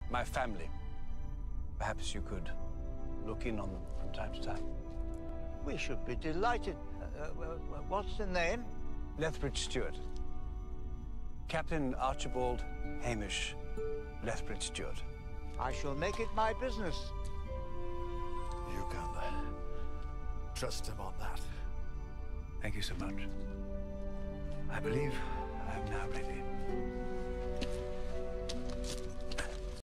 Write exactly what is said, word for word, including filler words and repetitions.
my family. Perhaps you could look in on them from time to time. We should be delighted. Uh, what's the name? Lethbridge Stewart. Captain Archibald Hamish Lethbridge Stewart. I shall make it my business. You can uh, trust him on that. Thank you so much. I believe I am now ready.